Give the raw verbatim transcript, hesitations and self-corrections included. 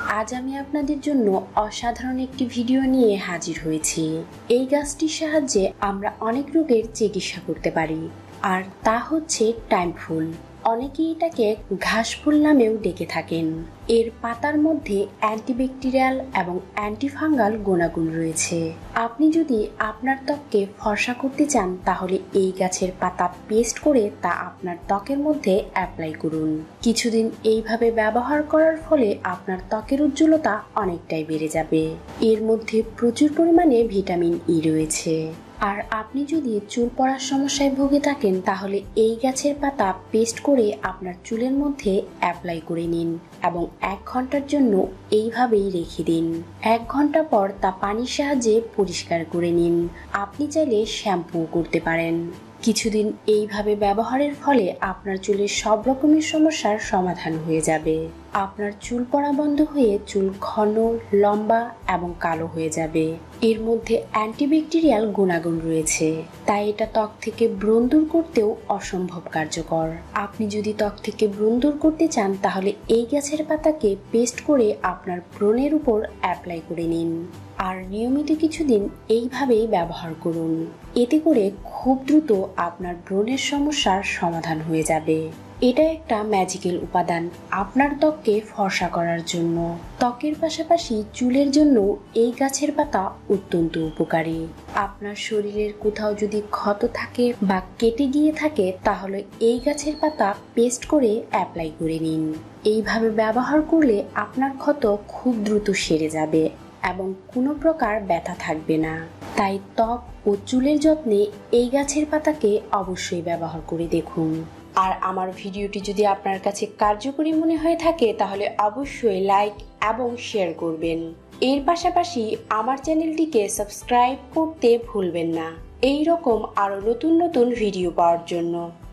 আজ আমি আপনাদের জন্য অসাধারণ একটি ভিডিও নিয়ে হাজির হয়েছি। এই গাছটির সাহায্যে আমরা অনেক রোগের চিকিৎসা করতে পারি, আর তা হচ্ছে টাইম ফুল। অনেকেই এটাকে ঘাস ফুল নামেও ডেকে থাকেন। এর পাতার মধ্যে অ্যান্টিব্যাকটেরিয়াল এবং অ্যান্টিফাঙ্গাল গুণাগুণ রয়েছে। আপনি যদি আপনার ত্বককে ফর্সা করতে চান তাহলে এই গাছের পাতা পেস্ট করে তা আপনার ত্বকের মধ্যে অ্যাপ্লাই করুন। কিছুদিন এইভাবে ব্যবহার করার ফলে আপনার ত্বকের উজ্জ্বলতা অনেকটাই বেড়ে যাবে। এর মধ্যে প্রচুর পরিমাণে ভিটামিন ই রয়েছে। আর আপনি যদি চুল পড়ার সমস্যায় ভুগে থাকেন তাহলে এই গাছের পাতা পেস্ট করে আপনার চুলের মধ্যে অ্যাপ্লাই করে নিন এবং এক ঘন্টার জন্য এইভাবেই রেখে দিন। এক ঘন্টা পর তা পানির সাহায্যে পরিষ্কার করে নিন। আপনি চাইলে শ্যাম্পু করতে পারেন। কিছুদিন এইভাবে ব্যবহারের ফলে আপনার চুলের সব রকমের সমস্যার সমাধান হয়ে যাবে। আপনার চুল পড়া বন্ধ হয়ে চুল ঘন, লম্বা এবং কালো হয়ে যাবে। এর মধ্যে অ্যান্টিব্যাকটেরিয়াল গুণাগুণ রয়েছে, তাই এটা ত্বক থেকে ব্রণ দূর করতেও অসম্ভব কার্যকর। আপনি যদি ত্বক থেকে ব্রণ দূর করতে চান তাহলে এই গাছের পাতাকে পেস্ট করে আপনার ব্রণের উপর অ্যাপ্লাই করে নিন আর নিয়মিত কিছুদিন এইভাবেই ব্যবহার করুন। এতে করে খুব দ্রুত আপনার ব্রণের সমস্যার সমাধান হয়ে যাবে। এটা একটা ম্যাজিক্যাল উপাদান আপনার ত্বককে ফর্সা করার জন্য। ত্বকের পাশাপাশি চুলের জন্য এই গাছের পাতা অত্যন্ত উপকারী। আপনার শরীরের কোথাও যদি ক্ষত থাকে বা কেটে গিয়ে থাকে তাহলে এই গাছের পাতা পেস্ট করে অ্যাপ্লাই করে নিন। এইভাবে ব্যবহার করলে আপনার ক্ষত খুব দ্রুত সেরে যাবে এবং কোনো প্রকার ব্যথা থাকবে না। তাই ত্বক ও চুলের যত্নে এই গাছের পাতাকে অবশ্যই ব্যবহার করে দেখুন। আর আমার ভিডিওটি যদি আপনার কাছে কার্যকরী মনে হয়ে থাকে তাহলে অবশ্যই লাইক এবং শেয়ার করবেন। এর পাশাপাশি আমার চ্যানেলটিকে সাবস্ক্রাইব করতে ভুলবেন না এই রকম আরো নতুন নতুন ভিডিও পাওয়ার জন্য।